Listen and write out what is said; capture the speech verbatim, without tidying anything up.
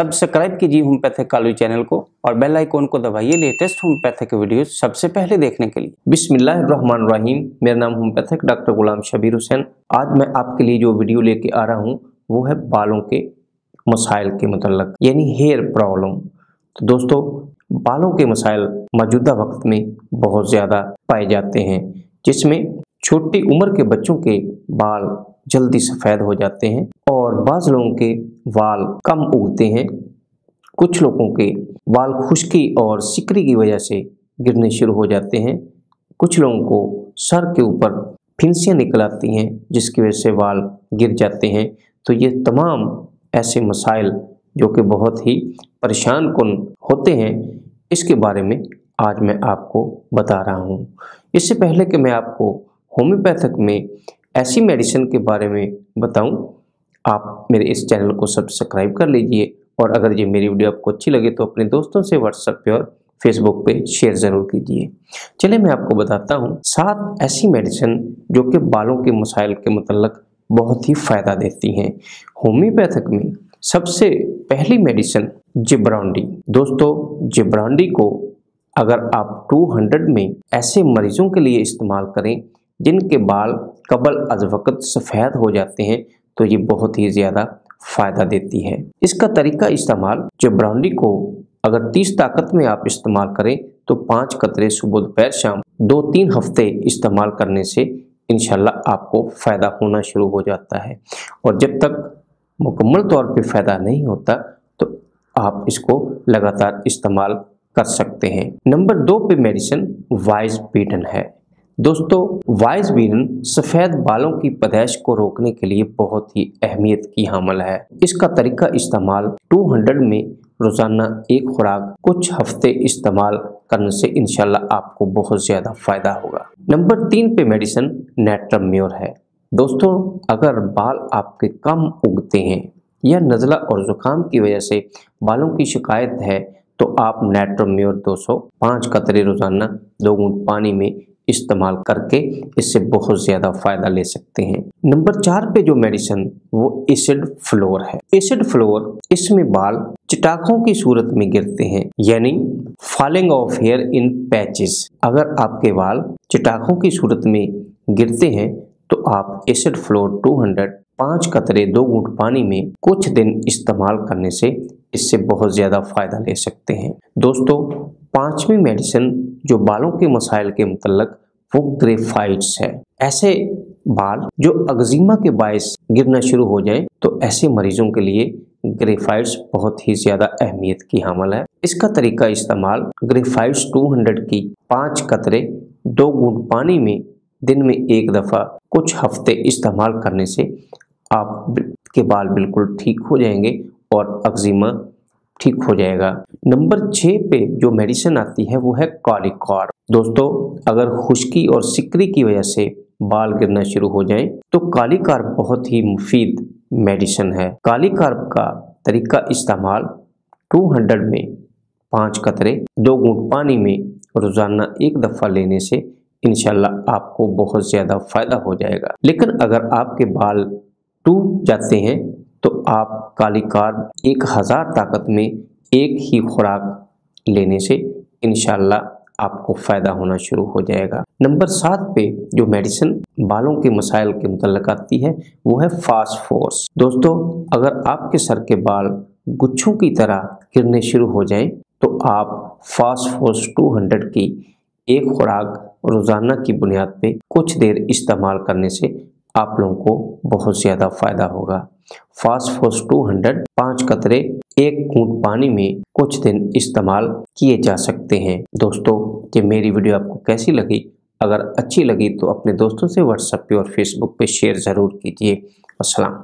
Subscribe कीजिए होम्योपैथिकॉलॉजी channel को और बेल आइकॉन को दबाइए लेटेस्ट होम्योपैथिक वीडियो सबसे पहले देखने के लिए। बिस्मिल्लाहिर्रहमानिर्रहीम। मेरा नाम होम्योपैथिक डॉक्टर गुलाम शबीर हुसैन। आज मैं आपके लिए जो वीडियो लेके आ रहा हूँ वो है बालों के मसाइल के मुतल्लक, यानी हेयर प्रॉब्लम। तो दोस्तों, बालों के मसाइल मौजूदा वक्त में बहुत ज़्यादा पाए जाते हैं, जिसमें छोटी उम्र के बच्चों के बाल जल्दी सफ़ेद हो जाते हैं और बाज़ लोगों के बाल कम उगते हैं। कुछ लोगों के बाल खुश्की और सिकरी की वजह से गिरने शुरू हो जाते हैं। कुछ लोगों को सर के ऊपर फिंसियाँ निकल आती हैं जिसकी वजह से बाल गिर जाते हैं। तो ये तमाम ऐसे मसाइल जो कि बहुत ही परेशान कुन होते हैं, इसके बारे में आज मैं आपको बता रहा हूँ। इससे पहले कि मैं आपको होम्योपैथिक में ऐसी मेडिसिन के बारे में बताऊं, आप मेरे इस चैनल को सब्सक्राइब कर लीजिए और अगर ये मेरी वीडियो आपको अच्छी लगे तो अपने दोस्तों से व्हाट्सएप पे और फेसबुक पे शेयर ज़रूर कीजिए। चलिए मैं आपको बताता हूं सात ऐसी मेडिसिन जो कि बालों के मसाइल के मुतल्लक बहुत ही फ़ायदा देती हैं। होम्योपैथिक में सबसे पहली मेडिसिन जबरांडी। दोस्तों, जबरांडी को अगर आप दो सौ में ऐसे मरीजों के लिए इस्तेमाल करें जिनके बाल कबल अज वक्त सफ़ेद हो जाते हैं तो ये बहुत ही ज़्यादा फ़ायदा देती है। इसका तरीका इस्तेमाल, जबरांडी को अगर तीस ताकत में आप इस्तेमाल करें तो पाँच कतरे सुबह दोपहर शाम दो तीन हफ्ते इस्तेमाल करने से इंशाल्लाह आपको फ़ायदा होना शुरू हो जाता है। और जब तक मुकम्मल तौर पे फ़ायदा नहीं होता तो आप इसको लगातार इस्तेमाल कर सकते हैं। नंबर दो पे मेडिसिन वाइसबेडन है। दोस्तों, वाइसबेडन सफ़ेद बालों की पैदाइश को रोकने के लिए बहुत ही अहमियत की हामिल है। इसका तरीका इस्तेमाल दो सौ में रोज़ाना एक खुराक कुछ हफ्ते इस्तेमाल करने से इंशाल्लाह आपको बहुत ज़्यादा फ़ायदा होगा। नंबर तीन पे मेडिसिन नैट्रम है। दोस्तों, अगर बाल आपके कम उगते हैं या नज़ला और ज़ुकाम की वजह से बालों की शिकायत है तो आप नैट्रम दो सौ पाँच कतरे रोज़ाना दो घूंट पानी में इस्तेमाल करके इससे बहुत ज़्यादा फ़ायदा ले सकते हैं। नंबर चार पे जो मेडिसिन वो एसिड फ्लोर है। एसिड फ्लोर, इसमें बाल चटाखों की सूरत में गिरते हैं, यानी falling of hair in patches. अगर आपके बाल चटाखों की सूरत में गिरते हैं तो आप एसिड फ्लोर दो सौ पाँच कतरे दो घूंट पानी में कुछ दिन इस्तेमाल करने से इससे बहुत ज़्यादा फ़ायदा ले सकते हैं। दोस्तों, पांचवी मेडिसिन जो बालों के मसाइल के मुतल्लक वो ग्रेफाइट्स है। ऐसे बाल जो अग्जिमा के बायस गिरना शुरू हो जाए तो ऐसे मरीजों के लिए ग्रेफाइट्स बहुत ही ज़्यादा अहमियत की हामिल है। इसका तरीका इस्तेमाल, ग्रेफाइट्स दो सौ की पाँच कतरे दो घूंट पानी में दिन में एक दफ़ा कुछ हफ्ते इस्तेमाल करने से आपके बाल बिल्कुल ठीक हो जाएंगे और अग्जिमा ठीक हो जाएगा। नंबर छः पे जो मेडिसिन आती है वो है काली कार्ब। दोस्तों, अगर खुश्की और सिकरी की वजह से बाल गिरना शुरू हो जाएं तो काली कार्ब बहुत ही मुफीद मेडिसिन है। काली कार्ब का तरीका इस्तेमाल दो सौ में पाँच कतरे दो घूंट पानी में रोज़ाना एक दफ़ा लेने से इंशाल्लाह आपको बहुत ज़्यादा फ़ायदा हो जाएगा। लेकिन अगर आपके बाल टूट जाते हैं तो आप काली कार्ब एक हज़ार ताकत में एक ही खुराक लेने से इंशाल्लाह आपको फ़ायदा होना शुरू हो जाएगा। नंबर सात पे जो मेडिसिन बालों के मसाइल के मुतल्लक आती है वो है फास्फोरस। दोस्तों, अगर आपके सर के बाल गुच्छों की तरह गिरने शुरू हो जाएं तो आप फास्फोरस दो सौ की एक खुराक रोज़ाना की बुनियाद पे कुछ देर इस्तेमाल करने से आप लोगों को बहुत ज़्यादा फ़ायदा होगा। फास्फोरस दो सौ पाँच कतरे एक घूंट पानी में कुछ दिन इस्तेमाल किए जा सकते हैं। दोस्तों, ये मेरी वीडियो आपको कैसी लगी? अगर अच्छी लगी तो अपने दोस्तों से व्हाट्सएप पे और फेसबुक पे शेयर ज़रूर कीजिए। अस्सलाम।